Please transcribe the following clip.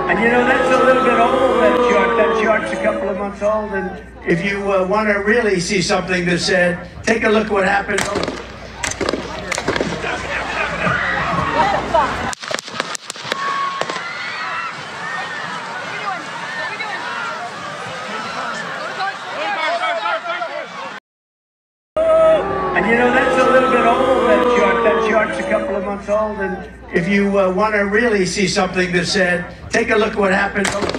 And you know, that's a little bit old, that chart. That chart's a couple of months old. And if you want to really see something that's said, take a look what happened. And you know, that's a little bit old, that chart. That chart's a couple of months old. And if you want to really see something that's said, take a look what happened.